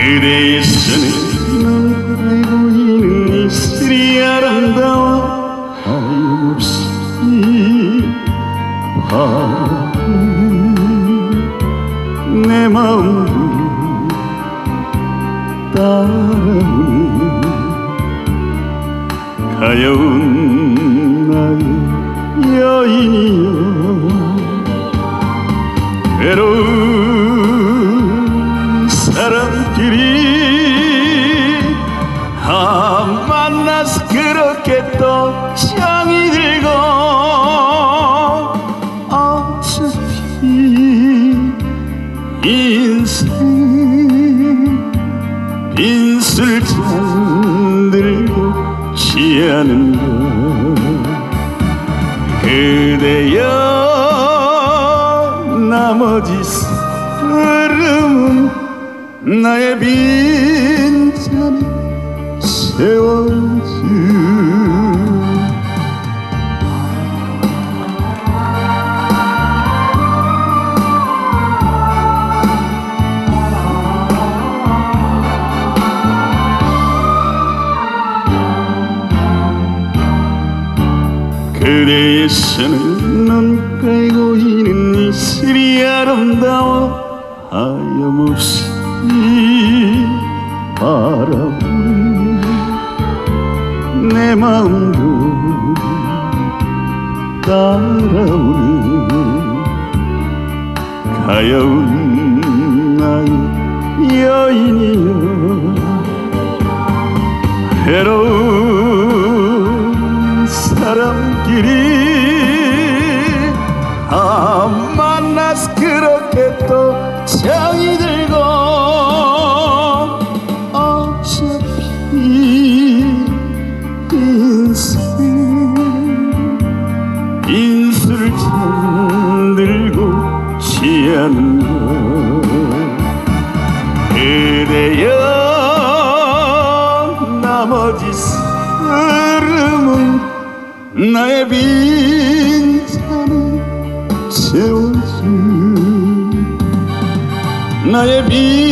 그대의 손에 넌 알고 있는 이슬이 아름다워 하염없이 바라보는 내 마음도 따라오는 가여운 나의 여인이여 외로운 사람끼리 만나서 그렇게 또 정이 들고 어차피 인생 빈술잔 들고 취하는 것 그대여 나머지 흐름은 나의 빈잔에 세워주 그대의 손은 넌 깔고 있는 이슬이 아름다워 하염없이 바라보는 내 마음도 따라오는 가여운 나의 여인이여 외로운 사람끼리 만나서 그렇게 또 정이 들고 어차피 인생 빈술잔 들고 취하는 것 그대여 나머지 흐름은 나의 빈잔에 채워준 나의 빈